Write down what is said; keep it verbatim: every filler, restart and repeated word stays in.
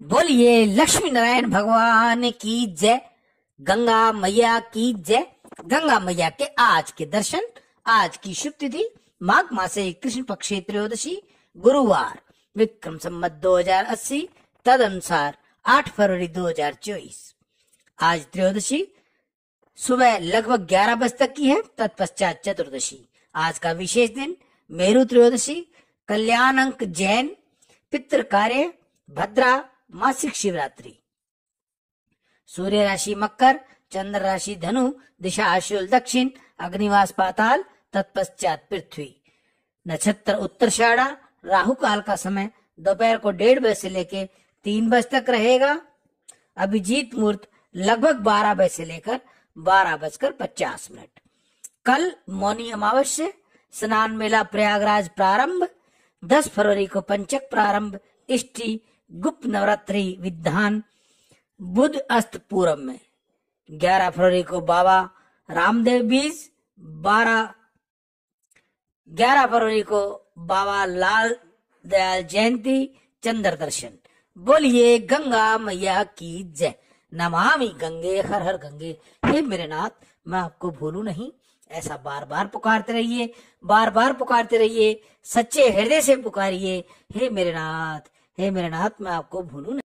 बोलिए लक्ष्मी नारायण भगवान की जय, गंगा मैया की जय। गंगा मैया के आज के दर्शन। आज की शुभ तिथि माघ मासे कृष्ण पक्षे त्रयोदशी गुरुवार, विक्रम संवत दो हजार अस्सी तद अनुसार आठ फरवरी दो हजार चौबीस। आज त्रयोदशी सुबह लगभग ग्यारह बजे तक की है, तत्पश्चात चतुर्दशी। आज का विशेष दिन मेरु त्रयोदशी, कल्याण अंक जैन, पितृ कार्य भद्रा, मासिक शिवरात्रि। सूर्य राशि मकर, चंद्र राशि धनु, दिशा अश्विन दक्षिण, अग्निवास पाताल, तत्पश्चात पृथ्वी। नक्षत्र उत्तराषाढ़ा, राहु काल का समय दोपहर को डेढ़ बजे से लेकर तीन बजे तक रहेगा। अभिजीत मुहूर्त लगभग बारह बजे से लेकर बारह बजकर पचास मिनट। कल मौनी अमावस्या, स्नान मेला प्रयागराज प्रारंभ, दस फरवरी को पंचक प्रारंभ, इष्टि गुप्त नवरात्रि विधान, बुध अस्त पूरब में। ग्यारह फरवरी को बाबा रामदेव बीज, बारह ग्यारह फरवरी को बाबा लाल दयाल जयंती, चंद्र दर्शन। बोलिए गंगा मैया की जय। नमामि गंगे, हर हर गंगे। हे मेरे नाथ, मैं आपको भूलूं नहीं, ऐसा बार बार पुकारते रहिए, बार बार पुकारते रहिए, सच्चे हृदय से पुकारिए। हे मेरे नाथ, हे मेरे नाथ, मैं आपको भूलूं नहीं।